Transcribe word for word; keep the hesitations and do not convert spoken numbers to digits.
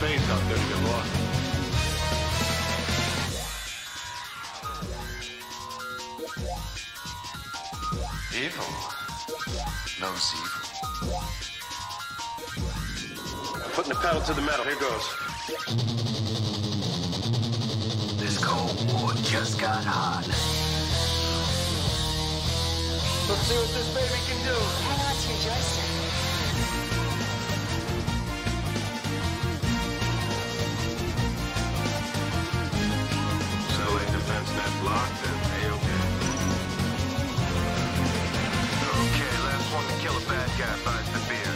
space out there to get lost. Evil knows evil. Putting the pedal to the metal. Here goes. This Cold War just got hot. Let's see what this baby can do. Hang on to your joystick. Satellite defense net blocked and A-OK. Okay, last one to kill a bad guy buys the beer.